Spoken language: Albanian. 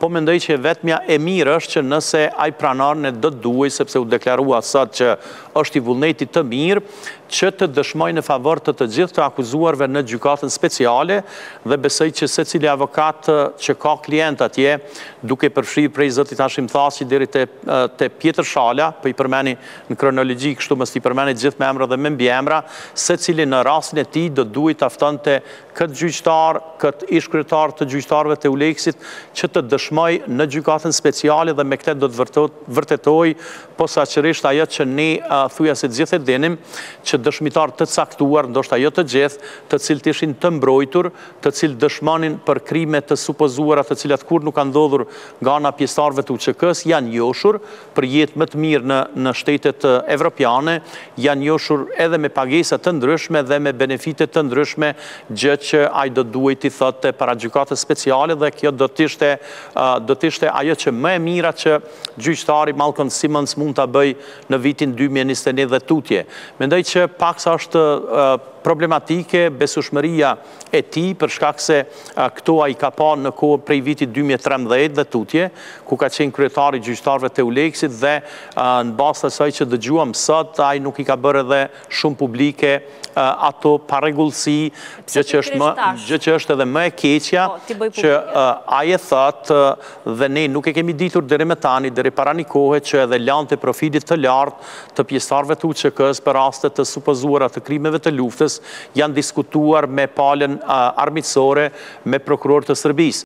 po mendoj që vetmja e mirë është që nëse ai pranar ne do të duaj, sepse u deklarua sot që është i vullnetit të mirë, që të dëshmojë në favor të të gjithë të akuzuarve në gjykatën speciale dhe besoj që secili avokat që ka klient atje, duke përfshirë prej zotit Hashim Thaçi deri te Pjetër Shala, po i përmeni në kronologji kështu mos i përmeni gjithë me emra dhe me mbiemra, secili në rastin e tij do duhet ta ftonte këtë gjyqtar, këtë ish-kryetar të gjyqtarëve të Uleksit që të dëshmojë në gjykatën speciale dhe me këtë do të vërtetoj posaçërisht ajo që ne thujase të gjithë e dinim, që dëshmitar të caktuar, ndoshta jo të gjithë, të cilët ishin të mbrojtur, të cilët dëshmonin për krime të supozuara, të cilat kur nuk kanë ndodhur nga ana pjesëtarëve të UÇK-s, janë njohur për jetë më të mirë në shtetet evropiane, janë njohur edhe me pagesa të ndryshme dhe me benefite të ndryshme, gjë që ai do duhet i thotë para gjykatës speciale dhe kjo do të ishte ajo që më e mira që gjyqtari Malcolm Simmons mund ta bëj në vitin 2021 dhe tutje. Mendoj që paksa është problematike besueshmëria e tij për shkak se këto ai ka pa në kohë prej vitit 2013 dhe tutje, ku ka qenë kryetari i gjyqtarëve të Uleksit dhe në bazë të asaj që dëgjuam sot, ai nuk i ka bërë edhe shumë publike ato parregullsi, gjë që është edhe më e keqja, që ai e thotë dhe ne nuk e kemi ditur deri më tani, deri para një kohe që edhe lante profitit të lartë të pjesëtarëve të UÇK-s për raste të supozuara të krimeve të luftës janë diskutuar me palën armiqësore me prokurorë të Serbisë.